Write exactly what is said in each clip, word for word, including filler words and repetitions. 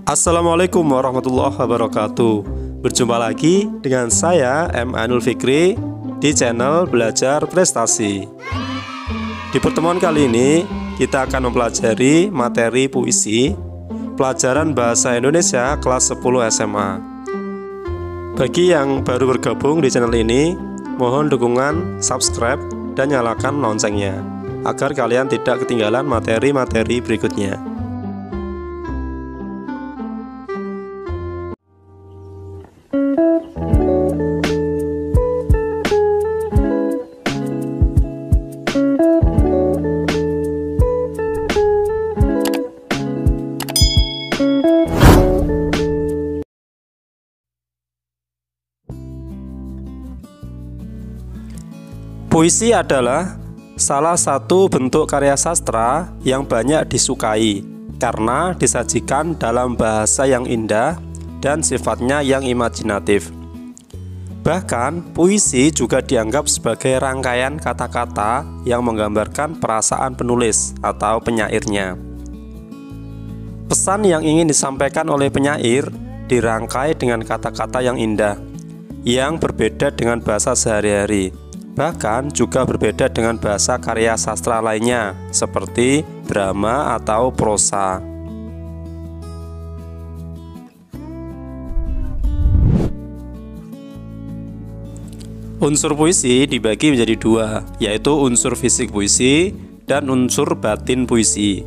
Assalamualaikum warahmatullahi wabarakatuh. Berjumpa lagi dengan saya M. Ainul Fikri di channel Belajar Prestasi. Di pertemuan kali ini kita akan mempelajari materi puisi pelajaran Bahasa Indonesia kelas sepuluh S M A. Bagi yang baru bergabung di channel ini, mohon dukungan subscribe dan nyalakan loncengnya agar kalian tidak ketinggalan materi-materi berikutnya. Puisi adalah salah satu bentuk karya sastra yang banyak disukai karena disajikan dalam bahasa yang indah dan sifatnya yang imajinatif. Bahkan, puisi juga dianggap sebagai rangkaian kata-kata yang menggambarkan perasaan penulis atau penyairnya. Pesan yang ingin disampaikan oleh penyair dirangkai dengan kata-kata yang indah, yang berbeda dengan bahasa sehari-hari. Bahkan juga berbeda dengan bahasa karya sastra lainnya seperti drama atau prosa. Unsur puisi dibagi menjadi dua, yaitu unsur fisik puisi dan unsur batin puisi.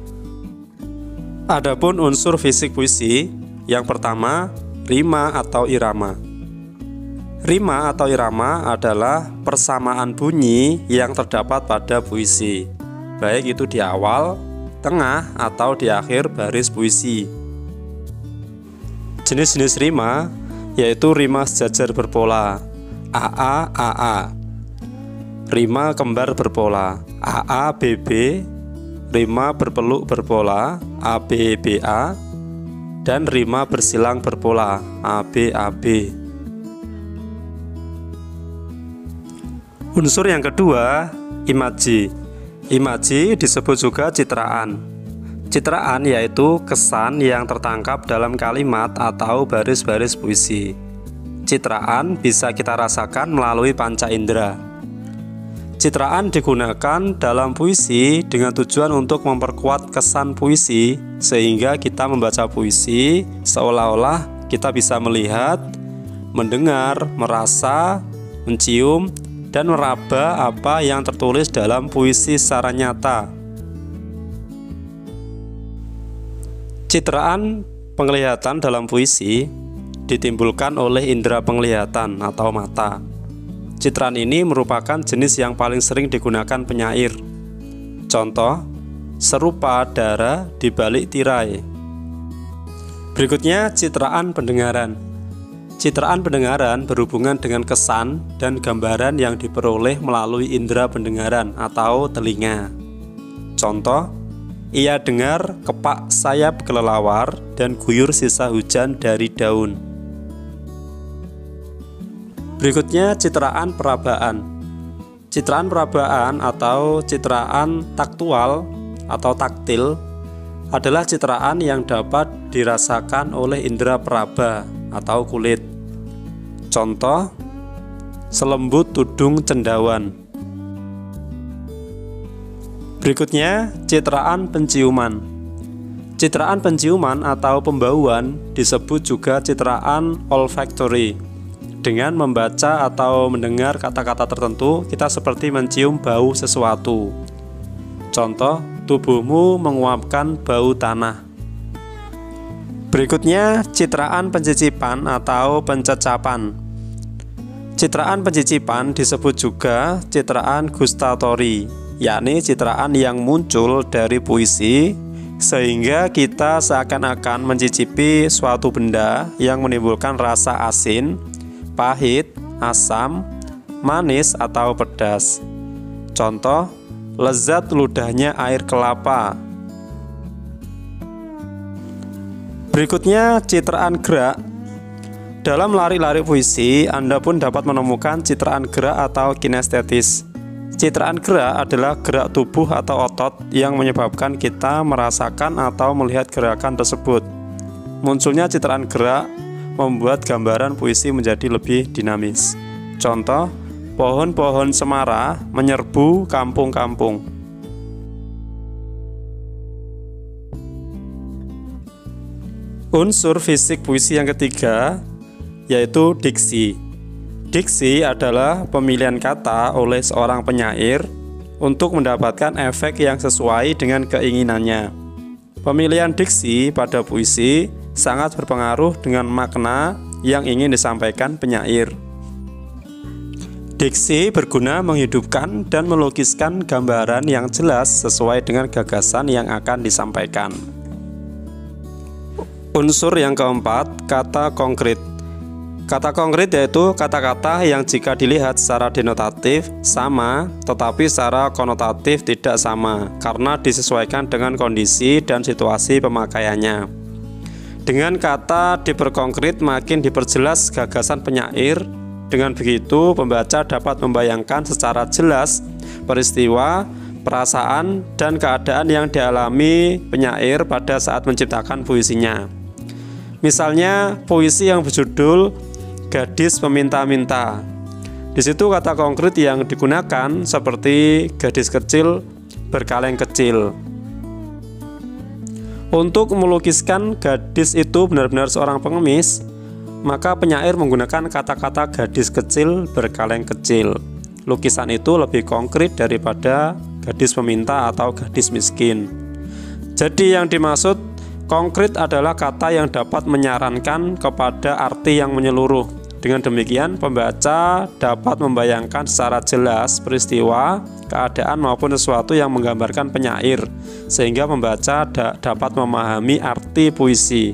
Adapun unsur fisik puisi, yang pertama, rima atau irama. Rima atau irama adalah persamaan bunyi yang terdapat pada puisi, baik itu di awal, tengah, atau di akhir baris puisi. Jenis-jenis rima yaitu rima sejajar berpola A A A A, rima kembar berpola A A B B, rima berpeluk berpola A B B A, dan rima bersilang berpola A B A B. Unsur yang kedua, imaji. Imaji disebut juga citraan. Citraan yaitu kesan yang tertangkap dalam kalimat atau baris-baris puisi. Citraan bisa kita rasakan melalui panca indera. Citraan digunakan dalam puisi dengan tujuan untuk memperkuat kesan puisi, sehingga kita membaca puisi seolah-olah kita bisa melihat, mendengar, merasa, mencium, dan meraba apa yang tertulis dalam puisi secara nyata. Citraan penglihatan dalam puisi ditimbulkan oleh indera penglihatan atau mata. Citraan ini merupakan jenis yang paling sering digunakan penyair. Contoh, serupa darah di balik tirai. Berikutnya, citraan pendengaran. Citraan pendengaran berhubungan dengan kesan dan gambaran yang diperoleh melalui indera pendengaran atau telinga. Contoh, ia dengar kepak sayap kelelawar dan guyur sisa hujan dari daun. Berikutnya, citraan perabaan. Citraan perabaan atau citraan taktual atau taktil adalah citraan yang dapat dirasakan oleh indera peraba atau kulit. Contoh, selembut tudung cendawan. Berikutnya, citraan penciuman. Citraan penciuman atau pembauan disebut juga citraan olfactory. Dengan membaca atau mendengar kata-kata tertentu, kita seperti mencium bau sesuatu. Contoh, tubuhmu menguapkan bau tanah. Berikutnya, citraan pencicipan atau pencecapan. Citraan pencicipan disebut juga citraan gustatory, yakni citraan yang muncul dari puisi sehingga kita seakan-akan mencicipi suatu benda yang menimbulkan rasa asin, pahit, asam, manis, atau pedas. Contoh, lezat ludahnya air kelapa. Berikutnya, citraan gerak. Dalam lari-lari puisi, Anda pun dapat menemukan citraan gerak atau kinestetis. Citraan gerak adalah gerak tubuh atau otot yang menyebabkan kita merasakan atau melihat gerakan tersebut. munculnya citraan gerak membuat gambaran puisi menjadi lebih dinamis. Contoh, pohon-pohon cemara menyerbu kampung-kampung. Unsur fisik puisi yang ketiga yaitu diksi. Diksi adalah pemilihan kata oleh seorang penyair untuk mendapatkan efek yang sesuai dengan keinginannya. Pemilihan diksi pada puisi sangat berpengaruh dengan makna yang ingin disampaikan penyair. Diksi berguna menghidupkan dan melukiskan gambaran yang jelas sesuai dengan gagasan yang akan disampaikan. Unsur yang keempat, kata konkret. Kata konkret yaitu kata-kata yang jika dilihat secara denotatif sama, tetapi secara konotatif tidak sama, karena disesuaikan dengan kondisi dan situasi pemakaiannya. Dengan kata diperkonkret makin diperjelas gagasan penyair. Dengan begitu, pembaca dapat membayangkan secara jelas peristiwa, perasaan, dan keadaan yang dialami penyair pada saat menciptakan puisinya. Misalnya, puisi yang berjudul Gadis Peminta-Minta. Di situ kata konkret yang digunakan seperti gadis kecil berkaleng kecil. Untuk melukiskan gadis itu benar-benar seorang pengemis, maka penyair menggunakan kata-kata gadis kecil berkaleng kecil. Lukisan itu lebih konkret daripada gadis peminta atau gadis miskin. Jadi yang dimaksud konkret adalah kata yang dapat menyarankan kepada arti yang menyeluruh. Dengan demikian, pembaca dapat membayangkan secara jelas peristiwa, keadaan maupun sesuatu yang menggambarkan penyair, sehingga pembaca da dapat memahami arti puisi.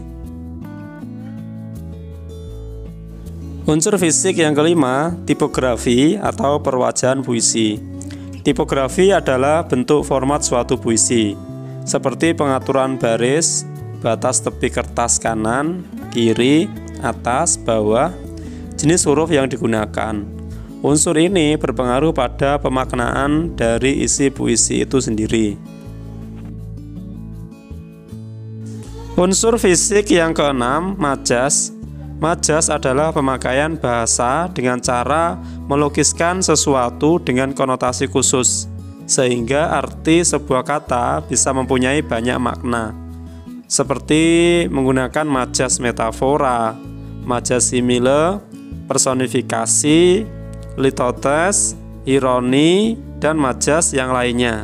Unsur fisik yang kelima, tipografi atau perwajahan puisi. Tipografi adalah bentuk format suatu puisi, seperti pengaturan baris, batas tepi kertas kanan, kiri, atas, bawah, jenis huruf yang digunakan. Unsur ini berpengaruh pada pemaknaan dari isi puisi itu sendiri. Unsur fisik yang keenam, majas. Majas adalah pemakaian bahasa dengan cara melukiskan sesuatu dengan konotasi khusus, sehingga arti sebuah kata bisa mempunyai banyak makna, seperti menggunakan majas metafora, majas simile, personifikasi, litotes, ironi, dan majas yang lainnya.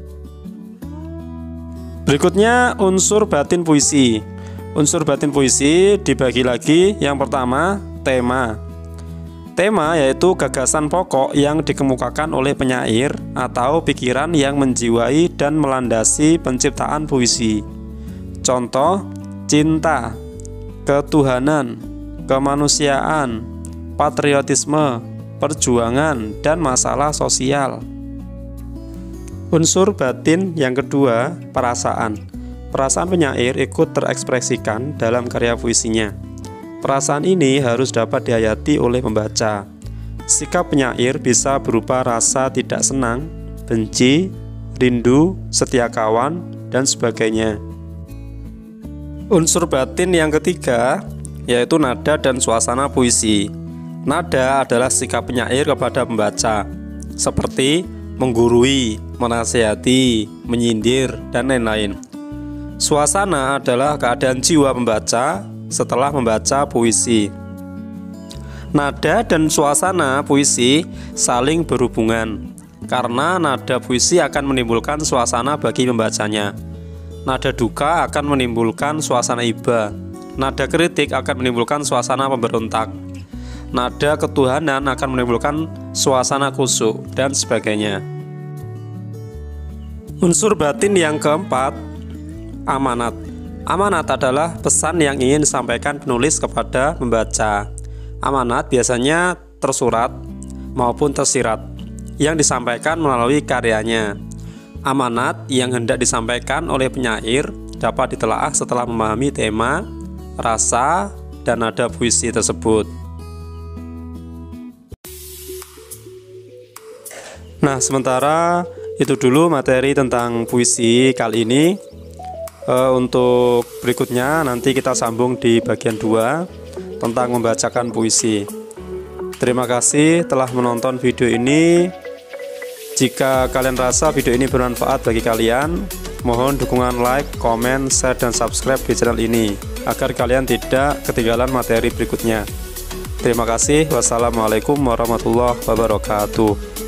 Berikutnya, unsur batin puisi. Unsur batin puisi dibagi lagi. Yang pertama, tema. Tema yaitu gagasan pokok yang dikemukakan oleh penyair atau pikiran yang menjiwai dan melandasi penciptaan puisi. Contoh, cinta, ketuhanan, kemanusiaan, patriotisme, perjuangan, dan masalah sosial. Unsur batin yang kedua, perasaan. Perasaan penyair ikut terekspresikan dalam karya puisinya. Perasaan ini harus dapat dihayati oleh pembaca. Sikap penyair bisa berupa rasa tidak senang, benci, rindu, setia kawan, dan sebagainya. Unsur batin yang ketiga yaitu nada dan suasana puisi. Nada adalah sikap penyair kepada pembaca, seperti menggurui, menasihati, menyindir, dan lain-lain. Suasana adalah keadaan jiwa pembaca setelah membaca puisi. Nada dan suasana puisi saling berhubungan, karena nada puisi akan menimbulkan suasana bagi pembacanya. Nada duka akan menimbulkan suasana iba. Nada kritik akan menimbulkan suasana pemberontak. Nada ketuhanan akan menimbulkan suasana khusyuk, dan sebagainya. Unsur batin yang keempat, amanat. Amanat adalah pesan yang ingin disampaikan penulis kepada pembaca. Amanat biasanya tersurat maupun tersirat yang disampaikan melalui karyanya. Amanat yang hendak disampaikan oleh penyair dapat ditelaah setelah memahami tema, rasa, dan nada puisi tersebut. Nah, sementara itu dulu materi tentang puisi kali ini. Uh, untuk berikutnya nanti kita sambung di bagian dua tentang membacakan puisi. Terima kasih telah menonton video ini. Jika kalian rasa video ini bermanfaat bagi kalian, mohon dukungan like, komen, share, dan subscribe di channel ini agar kalian tidak ketinggalan materi berikutnya. Terima kasih. Wassalamualaikum warahmatullahi wabarakatuh.